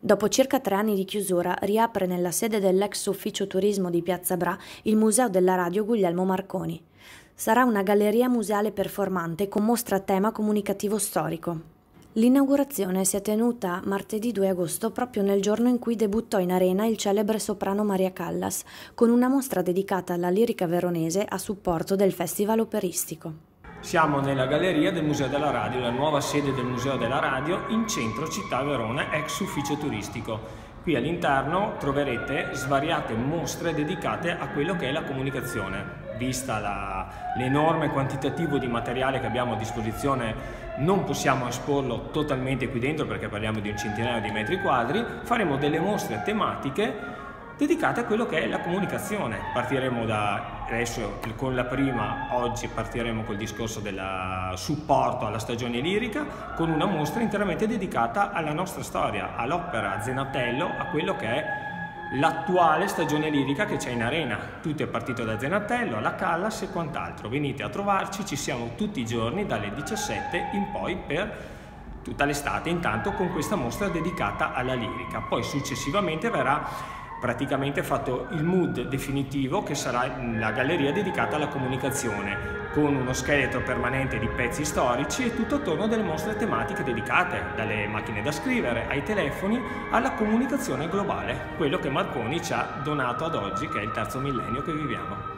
Dopo circa 3 anni di chiusura, riapre nella sede dell'ex ufficio turismo di Piazza Bra il Museo della Radio Guglielmo Marconi. Sarà una galleria museale performante con mostra a tema comunicativo storico. L'inaugurazione si è tenuta martedì 2 agosto, proprio nel giorno in cui debuttò in arena il celebre soprano Maria Callas, con una mostra dedicata alla lirica veronese a supporto del Festival Operistico. Siamo nella galleria del Museo della Radio, la nuova sede del Museo della Radio in centro città Verona, ex ufficio turistico. Qui all'interno troverete svariate mostre dedicate a quello che è la comunicazione. Vista l'enorme quantitativo di materiale che abbiamo a disposizione, non possiamo esporlo totalmente qui dentro perché parliamo di un centinaio di metri quadri. Faremo delle mostre tematiche dedicate a quello che è la comunicazione. Partiremo adesso con la prima, oggi partiremo col discorso del supporto alla stagione lirica, con una mostra interamente dedicata alla nostra storia, all'opera Zenatello, a quello che è l'attuale stagione lirica che c'è in arena. Tutto è partito da Zenatello, alla Callas e quant'altro. Venite a trovarci, ci siamo tutti i giorni dalle 17 in poi per tutta l'estate, intanto con questa mostra dedicata alla lirica. Poi successivamente verrà praticamente fatto il mood definitivo, che sarà la galleria dedicata alla comunicazione, con uno scheletro permanente di pezzi storici e tutto attorno delle mostre tematiche dedicate, dalle macchine da scrivere ai telefoni alla comunicazione globale, quello che Marconi ci ha donato ad oggi, che è il terzo millennio che viviamo.